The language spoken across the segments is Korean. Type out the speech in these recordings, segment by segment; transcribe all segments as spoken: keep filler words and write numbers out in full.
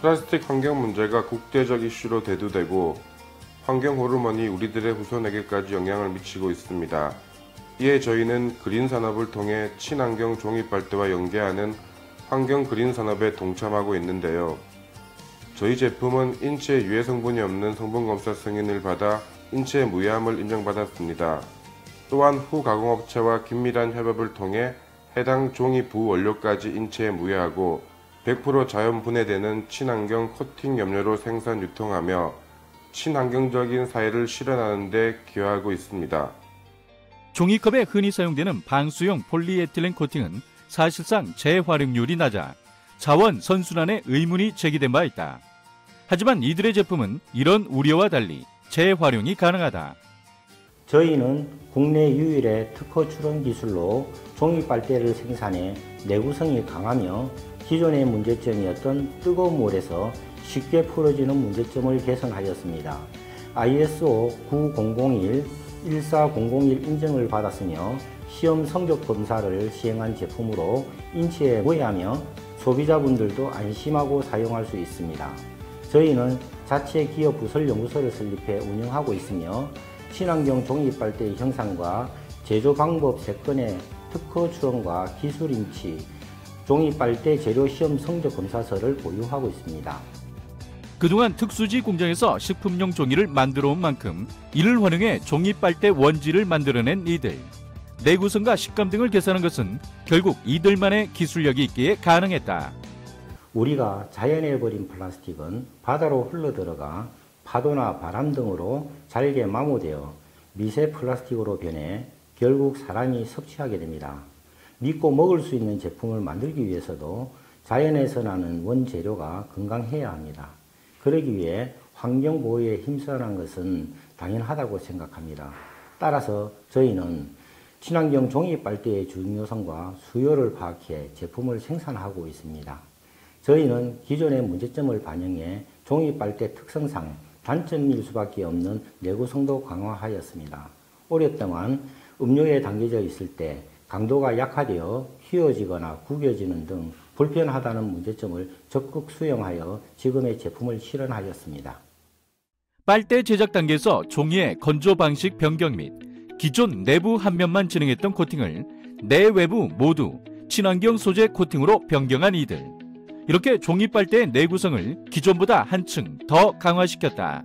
플라스틱 환경 문제가 국제적 이슈로 대두되고 환경 호르몬이 우리들의 후손에게까지 영향을 미치고 있습니다. 이에 저희는 그린 산업을 통해 친환경 종이 빨대와 연계하는 환경 그린 산업에 동참하고 있는데요. 저희 제품은 인체에 유해 성분이 없는 성분 검사 승인을 받아 인체 무해함을 인정받았습니다. 또한 후 가공업체와 긴밀한 협업을 통해 해당 종이 부원료까지 인체에 무해하고 백 퍼센트 자연 분해되는 친환경 코팅 염료로 생산 유통하며 친환경적인 사회를 실현하는 데 기여하고 있습니다. 종이컵에 흔히 사용되는 방수용 폴리에틸렌 코팅은 사실상 재활용률이 낮아 자원 선순환에 의문이 제기된 바 있다. 하지만 이들의 제품은 이런 우려와 달리 재활용이 가능하다. 저희는 국내 유일의 특허 출원 기술로 종이 빨대를 생산해 내구성이 강하며 기존의 문제점이었던 뜨거운 물에서 쉽게 풀어지는 문제점을 개선하였습니다. 아이에스오 구공공일 일사공공일 인증을 받았으며 시험 성적 검사를 시행한 제품으로 인체에 무해하며 소비자분들도 안심하고 사용할 수 있습니다. 저희는 자체 기업 부설 연구소를 설립해 운영하고 있으며 친환경 종이 빨대의 형상과 제조 방법 세 건의 특허 출원과 기술 인치, 종이 빨대 재료 시험 성적 검사서를 보유하고 있습니다. 그동안 특수지 공장에서 식품용 종이를 만들어 온 만큼 이를 활용해 종이 빨대 원지를 만들어낸 이들. 내구성과 식감 등을 계산한 것은 결국 이들만의 기술력이 있기에 가능했다. 우리가 자연에 버린 플라스틱은 바다로 흘러들어가 파도나 바람 등으로 잘게 마모되어 미세 플라스틱으로 변해 결국 사람이 섭취하게 됩니다. 믿고 먹을 수 있는 제품을 만들기 위해서도 자연에서 나는 원재료가 건강해야 합니다. 그러기 위해 환경보호에 힘써라는 것은 당연하다고 생각합니다. 따라서 저희는 친환경 종이 빨대의 중요성과 수요를 파악해 제품을 생산하고 있습니다. 저희는 기존의 문제점을 반영해 종이 빨대 특성상 단점일 수밖에 없는 내구성도 강화하였습니다. 오랫동안 음료에 담겨져 있을 때 강도가 약화되어 휘어지거나 구겨지는 등 불편하다는 문제점을 적극 수용하여 지금의 제품을 실현하였습니다. 빨대 제작 단계에서 종이의 건조 방식 변경 및 기존 내부 한 면만 진행했던 코팅을 내외부 모두 친환경 소재 코팅으로 변경한 이들. 이렇게 종이 빨대의 내구성을 기존보다 한층 더 강화시켰다.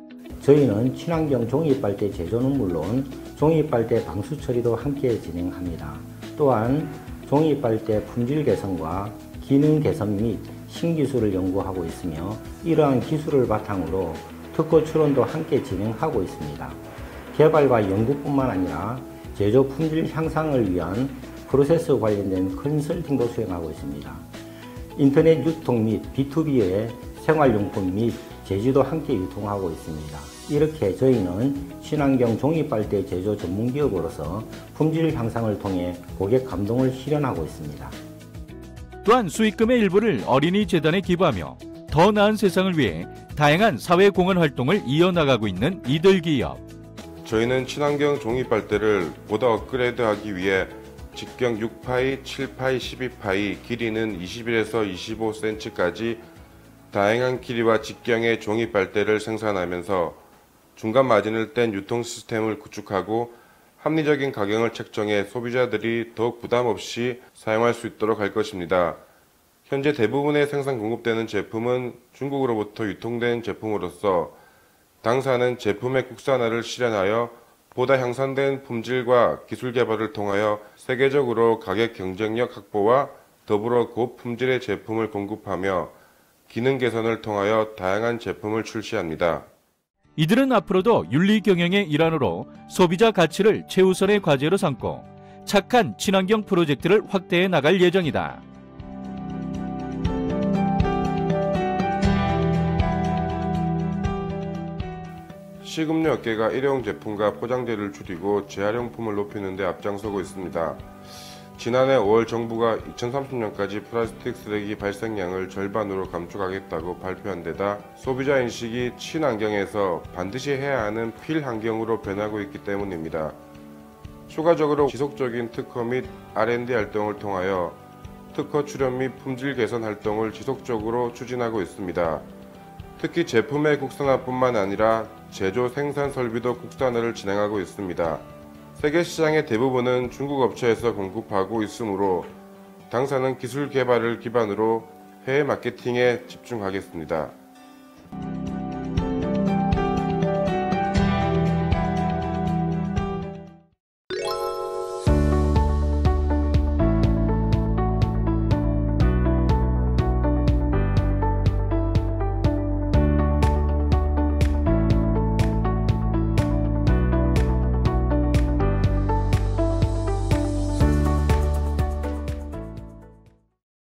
저희는 친환경 종이 빨대 제조는 물론 종이 빨대 방수 처리도 함께 진행합니다. 또한 종이 빨대 품질 개선과 기능 개선 및 신기술을 연구하고 있으며 이러한 기술을 바탕으로 특허 출원도 함께 진행하고 있습니다. 개발과 연구뿐만 아니라 제조 품질 향상을 위한 프로세스 관련된 컨설팅도 수행하고 있습니다. 인터넷 유통 및 비투비의 생활용품 및 제지도 함께 유통하고 있습니다. 이렇게 저희는 친환경 종이 빨대 제조 전문기업으로서 품질 향상을 통해 고객 감동을 실현하고 있습니다. 또한 수익금의 일부를 어린이 재단에 기부하며 더 나은 세상을 위해 다양한 사회 공헌 활동을 이어나가고 있는 이들 기업. 저희는 친환경 종이 빨대를 보다 업그레이드하기 위해 직경 육 파이, 칠 파이, 십이 파이, 길이는 이십일에서 이십오 센티미터까지 다양한 길이와 직경의 종이 빨대를 생산하면서 중간 마진을 뗀 유통 시스템을 구축하고 합리적인 가격을 책정해 소비자들이 더욱 부담 없이 사용할 수 있도록 할 것입니다. 현재 대부분의 생산 공급되는 제품은 중국으로부터 유통된 제품으로서 당사는 제품의 국산화를 실현하여 보다 향상된 품질과 기술 개발을 통하여 세계적으로 가격 경쟁력 확보와 더불어 고품질의 제품을 공급하며 기능 개선을 통하여 다양한 제품을 출시합니다. 이들은 앞으로도 윤리 경영의 일환으로 소비자 가치를 최우선의 과제로 삼고 착한 친환경 프로젝트를 확대해 나갈 예정이다. 식음료 업계가 일회용 제품과 포장재를 줄이고 재활용품을 높이는 데 앞장서고 있습니다. 지난해 오월 정부가 이천삼십 년까지 플라스틱 쓰레기 발생량을 절반으로 감축하겠다고 발표한 데다 소비자 인식이 친환경에서 반드시 해야 하는 필환경으로 변하고 있기 때문입니다. 추가적으로 지속적인 특허 및 알 앤 디 활동을 통하여 특허 출연 및 품질 개선 활동을 지속적으로 추진하고 있습니다. 특히 제품의 국산화뿐만 아니라 제조 생산 설비도 국산화를 진행하고 있습니다. 세계 시장의 대부분은 중국 업체에서 공급하고 있으므로 당사는 기술 개발을 기반으로 해외 마케팅에 집중하겠습니다.